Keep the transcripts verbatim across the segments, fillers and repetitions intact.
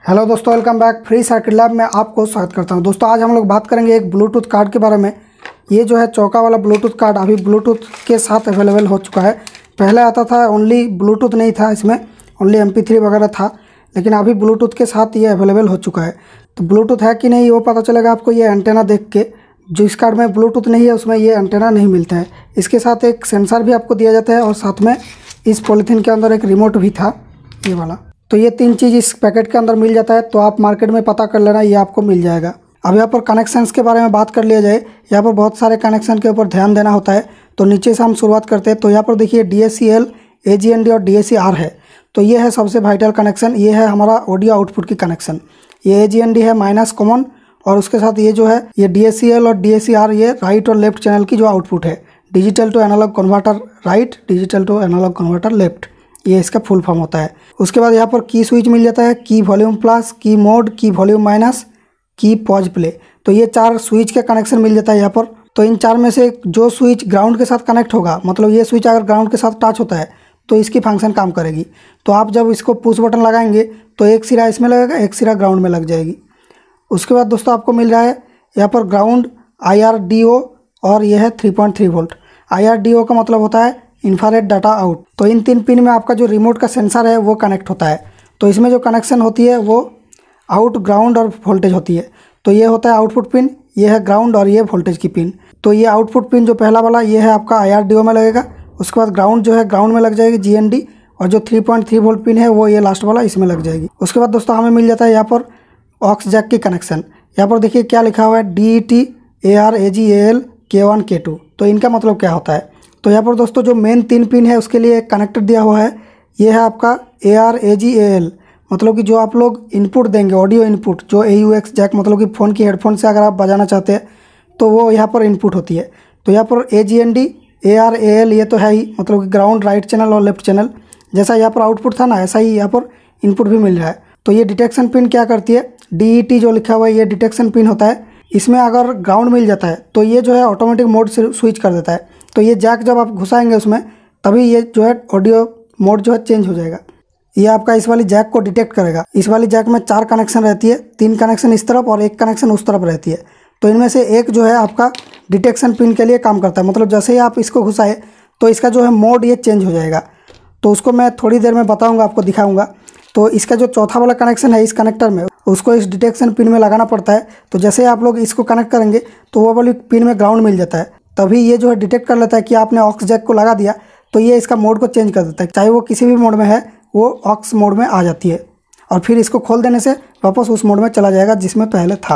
Hello दोस्तों, welcome back. Free circuit lab में आपको स्वागत करता हूं। दोस्तों आज हम लोग बात करेंगे एक ब्लूटूथ कार्ड के बारे में। ये जो है चौका वाला ब्लूटूथ कार्ड अभी ब्लूटूथ के साथ अवेलेबल हो चुका है। पहले आता था ओनली ब्लूटूथ नहीं था, इसमें ओनली एम पी थ्री वगैरह था, लेकिन अभी ब्लूटूथ के साथ ये अवेलेबल हो चुका है। तो ब्लूटूथ है कि नहीं वो पता चलेगा आपको ये एंटेना देख के। जिस कार्ड में ब्लूटूथ नहीं है उसमें ये एंटेना नहीं मिलता है। इसके साथ एक सेंसर भी आपको दिया जाता है और साथ में इस पॉलीथीन के अंदर एक रिमोट भी था, ये वाला। तो ये तीन चीज़ इस पैकेट के अंदर मिल जाता है। तो आप मार्केट में पता कर लेना, ये आपको मिल जाएगा। अब यहाँ पर कनेक्शंस के बारे में बात कर लिया जाए। यहाँ पर बहुत सारे कनेक्शन के ऊपर ध्यान देना होता है। तो नीचे से हम शुरुआत करते हैं। तो यहाँ पर देखिए D S C L, A G N D और डी ए सी आर है। तो ये है सबसे वाइटल कनेक्शन। ये है हमारा ऑडियो आउटपुट की कनेक्शन। ये ए जी एन डी है माइनस कॉमन, और उसके साथ ये जो है ये डी एस सी एल और डी ए सी आर, ये राइट और लेफ्ट चैनल की जो आउटपुट है। Digital to analogue converter right, digital to analogue converter left, ये इसका फुल फॉर्म होता है। उसके बाद यहाँ पर की स्विच मिल जाता है, key volume plus, key mode, key volume minus, key pause play. तो ये चार स्विच के कनेक्शन मिल जाता है यहाँ पर। तो इन चार में से जो स्विच ग्राउंड के साथ कनेक्ट होगा, मतलब ये स्विच अगर ग्राउंड के साथ टच होता है तो इसकी फंक्शन काम करेगी। तो आप जब इसको पुश बटन लगाएंगे तो एक सिरा इसमें लगेगा, एक सिरा ग्राउंड में लग जाएगी। उसके बाद दोस्तों आपको मिल रहा है यहाँ पर ground, I R D O, और यह है three point three volt. I R D O का मतलब होता है इंफ्रारेड डाटा आउट। तो इन तीन पिन में आपका जो रिमोट का सेंसर है वो कनेक्ट होता है। तो इसमें जो कनेक्शन होती है वो आउट, ग्राउंड और वोल्टेज होती है। तो ये होता है आउटपुट पिन, ये है ग्राउंड और ये वोल्टेज की पिन। तो ये आउटपुट पिन जो पहला वाला ये है आपका आई आर डी ओ में लगेगा। उसके बाद ग्राउंड जो है ग्राउंड में लग जाएगी, जी एन डी, और जो three point three volt pin है वो ये लास्ट वाला इसमें लग जाएगी। उसके बाद दोस्तों हमें मिल जाता है यहाँ पर ऑक्स जैक की कनेक्शन। यहाँ पर देखिए क्या लिखा हुआ है, D E T, A R, A G, A L, K one, K two. तो इनका मतलब क्या होता है? तो यहाँ पर दोस्तों जो मेन तीन पिन है उसके लिए एक कनेक्टर दिया हुआ है। ये है आपका ए R, A G, A L, मतलब कि जो आप लोग इनपुट देंगे, ऑडियो इनपुट, जो ए यू एक्स जैक, मतलब कि फ़ोन की हेडफोन से अगर आप बजाना चाहते हैं तो वो यहाँ पर इनपुट होती है। तो यहाँ पर A G N D, A R, A L ये तो है ही, मतलब कि ग्राउंड, राइट चैनल और लेफ्ट चैनल। जैसा यहाँ पर आउटपुट था ना, ऐसा ही यहाँ पर इनपुट भी मिल रहा है। तो ये डिटेक्शन पिन क्या करती है, डी ई टी जो लिखा हुआ है ये डिटेक्शन पिन होता है। इसमें अगर ग्राउंड मिल जाता है तो ये जो है ऑटोमेटिक मोड से स्विच कर देता है। तो ये जैक जब आप घुसाएंगे उसमें तभी ये जो है ऑडियो मोड जो है चेंज हो जाएगा। ये आपका इस वाली जैक को डिटेक्ट करेगा। इस वाली जैक में चार कनेक्शन रहती है, तीन कनेक्शन इस तरफ और एक कनेक्शन उस तरफ रहती है। तो इनमें से एक जो है आपका डिटेक्शन पिन के लिए काम करता है। मतलब जैसे ही आप इसको घुसाए तो इसका जो है मोड ये चेंज हो जाएगा। तो उसको मैं थोड़ी देर में बताऊँगा, आपको दिखाऊँगा। तो इसका जो चौथा वाला कनेक्शन है इस कनेक्टर में, उसको इस डिटेक्शन पिन में लगाना पड़ता है। तो जैसे आप लोग इसको कनेक्ट करेंगे तो वो वाली पिन में ग्राउंड मिल जाता है। तभी ये जो है डिटेक्ट कर लेता है कि आपने ऑक्स जैक को लगा दिया, तो ये इसका मोड को चेंज कर देता है। चाहे वो किसी भी मोड में है वो ऑक्स मोड में आ जाती है, और फिर इसको खोल देने से वापस उस मोड में चला जाएगा जिसमें पहले था।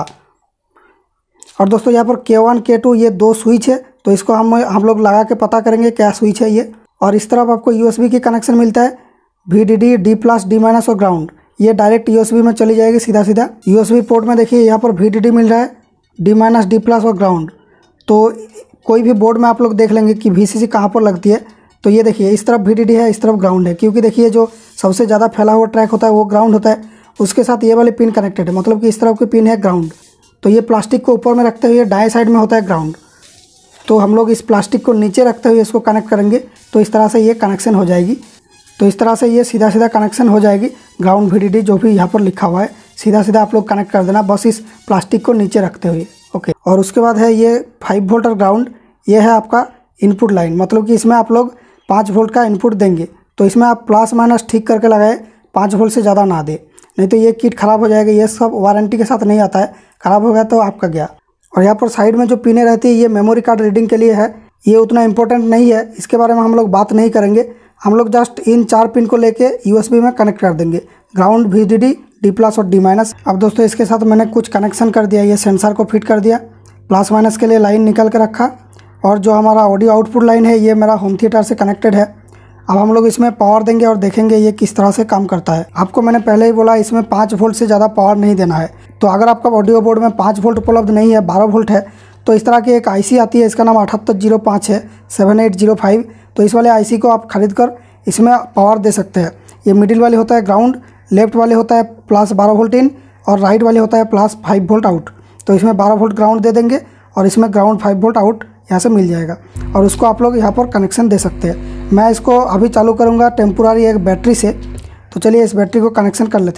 और दोस्तों यहाँ पर के वन, के टू ये दो स्विच है। तो इसको हम हम लोग लगा के पता करेंगे क्या स्विच है ये। और इस तरफ आपको यू एस बी की कनेक्शन मिलता है, V D D, D plus, D minus और ग्राउंड। ये डायरेक्ट यू एस बी में चली जाएगी सीधा सीधा। यू एस बी पोर्ट में देखिए यहाँ पर वी डी डी मिल रहा है, डी माइनस, डी प्लस और ग्राउंड। तो कोई भी बोर्ड में आप लोग देख लेंगे कि वी सी सी कहाँ पर लगती है। तो ये देखिए इस तरफ वी डी डी है, इस तरफ ग्राउंड है, क्योंकि देखिए जो सबसे ज़्यादा फैला हुआ ट्रैक होता है वो ग्राउंड होता है। उसके साथ ये वाली पिन कनेक्टेड है, मतलब कि इस तरफ की पिन है ग्राउंड। तो ये प्लास्टिक को ऊपर में रखते हुए दाएं साइड में होता है ग्राउंड। तो हम लोग इस प्लास्टिक को नीचे रखते हुए इसको कनेक्ट करेंगे तो इस तरह से ये कनेक्शन हो जाएगी। तो इस तरह से ये सीधा सीधा कनेक्शन हो जाएगी। ग्राउंड, वी डी डी जो भी यहाँ पर लिखा हुआ है सीधा सीधा आप लोग कनेक्ट कर देना, बस इस प्लास्टिक को नीचे रखते हुए। ओके। और उसके बाद है ये फाइव वोल्ट और ग्राउंड। ये है आपका इनपुट लाइन, मतलब कि इसमें आप लोग पाँच वोल्ट का इनपुट देंगे। तो इसमें आप प्लस माइनस ठीक करके लगाए, पाँच वोल्ट से ज़्यादा ना दे, नहीं तो ये किट ख़राब हो जाएगा। ये सब वारंटी के साथ नहीं आता है, ख़राब हो गया तो आपका गया। और यहाँ पर साइड में जो पिनें रहती है ये मेमोरी कार्ड रीडिंग के लिए है। ये उतना इंपॉर्टेंट नहीं है, इसके बारे में हम लोग बात नहीं करेंगे। हम लोग जस्ट इन चार पिन को लेके यू एस बी में कनेक्ट कर देंगे, ground, V D D, D plus और डी माइनस। अब दोस्तों इसके साथ मैंने कुछ कनेक्शन कर दिया, ये सेंसर को फिट कर दिया, प्लस माइनस के लिए लाइन निकल के रखा, और जो हमारा ऑडियो आउटपुट लाइन है ये मेरा होम थिएटर से कनेक्टेड है। अब हम लोग इसमें पावर देंगे और देखेंगे ये किस तरह से काम करता है। आपको मैंने पहले ही बोला इसमें पाँच वोल्ट से ज़्यादा पावर नहीं देना है। तो अगर आपका ऑडियो बोर्ड में पाँच वोल्ट उपलब्ध नहीं है, बारह वोल्ट है, तो इस तरह की एक आईसी आती है, इसका नाम अठहत्तर जीरो पाँच है, सेवन एट जीरो फाइव। तो इस वाले आईसी को आप खरीद कर इसमें पावर दे सकते हैं। ये मिडिल वाले होता है ग्राउंड, लेफ्ट वाले होता है प्लस बारह वोल्ट इन, और राइट वाले होता है प्लस फाइव वोल्ट आउट। तो इसमें बारह वोल्ट ग्राउंड दे देंगे और इसमें ग्राउंड फाइव वोल्ट आउट यहाँ से मिल जाएगा, और उसको आप लोग यहाँ पर कनेक्शन दे सकते हैं। मैं इसको अभी चालू करूँगा टेम्पोरारी एक बैटरी से। तो चलिए इस बैटरी को कनेक्शन कर लेते हैं।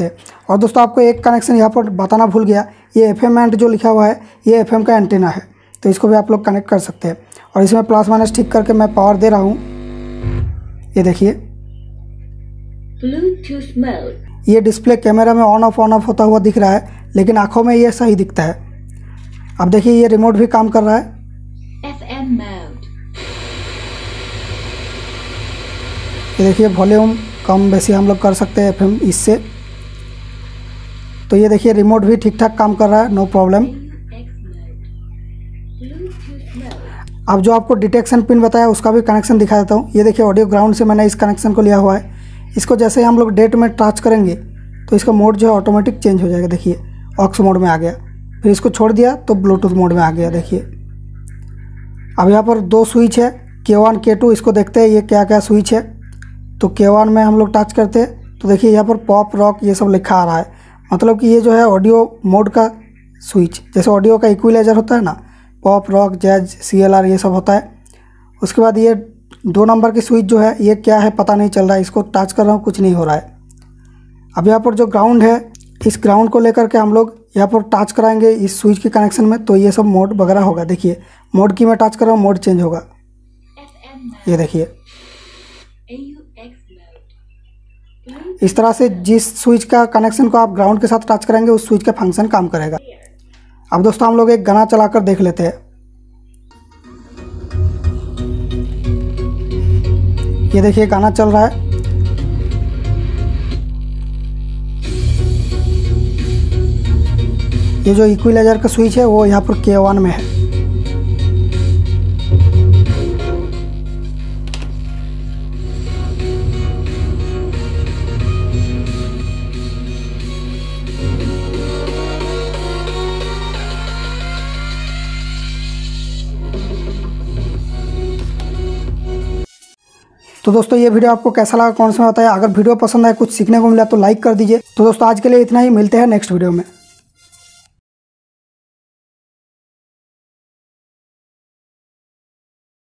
और दोस्तों आपको एक कनेक्शन यहाँ पर बताना भूल गया, ये एफ एम एंड जो लिखा हुआ है ये एफ एम का एंटीना है, तो इसको भी आप लोग कनेक्ट कर सकते हैं। और इसमें प्लस माइनस ठीक करके मैं पावर दे रहा हूँ, ये देखिए ब्लूटूथ मोड। ये डिस्प्ले कैमरा में ऑन ऑफ ऑन ऑफ होता हुआ दिख रहा है, लेकिन आंखों में ये सही दिखता है। अब देखिए ये रिमोट भी काम कर रहा है। F M mode. ये देखिए वॉल्यूम कम बेसी हम लोग कर सकते हैं एफएम इससे। तो ये देखिए रिमोट भी ठीक ठाक काम कर रहा है, नो प्रॉब्लम। अब जो आपको डिटेक्शन पिन बताया उसका भी कनेक्शन दिखा देता हूँ। ये देखिए ऑडियो ग्राउंड से मैंने इस कनेक्शन को लिया हुआ है। इसको जैसे ही हम लोग डेट में टच करेंगे तो इसका मोड जो है ऑटोमेटिक चेंज हो जाएगा। देखिए ऑक्स मोड में आ गया, फिर इसको छोड़ दिया तो ब्लूटूथ मोड में आ गया। देखिए अब यहाँ पर दो स्विच है, के वन के टू। इसको देखते हैं ये क्या क्या स्विच है। तो के वन में हम लोग टच करते हैं तो देखिए यहाँ पर पॉप रॉक ये सब लिखा आ रहा है, मतलब कि ये जो है ऑडियो मोड का स्विच, जैसे ऑडियो का इक्विलाइजर होता है ना, pop rock jazz C L R ये सब होता है। उसके बाद ये दो नंबर की स्विच जो है ये क्या है पता नहीं चल रहा है, इसको टच कर रहा हूँ कुछ नहीं हो रहा है। अब यहाँ पर जो ग्राउंड है, इस ग्राउंड को लेकर के हम लोग यहाँ पर टच कराएंगे इस स्विच के कनेक्शन में, तो ये सब मोड वगैरह होगा। देखिए मोड की मैं टच कर रहा हूँ, मोड चेंज होगा। ये देखिए इस तरह से जिस स्विच का कनेक्शन को आप ग्राउंड के साथ टच करेंगे उस स्विच का फंक्शन काम करेगा। अब दोस्तों हम लोग एक गाना चलाकर देख लेते हैं। ये देखिए गाना चल रहा है। ये जो इक्विलाइजर का स्विच है वो यहाँ पर के वन में है। तो दोस्तों ये वीडियो आपको कैसा लगा कौन सा बताया। अगर वीडियो पसंद आए, कुछ सीखने को मिला तो लाइक कर दीजिए। तो दोस्तों आज के लिए इतना ही, मिलते हैं नेक्स्ट वीडियो में।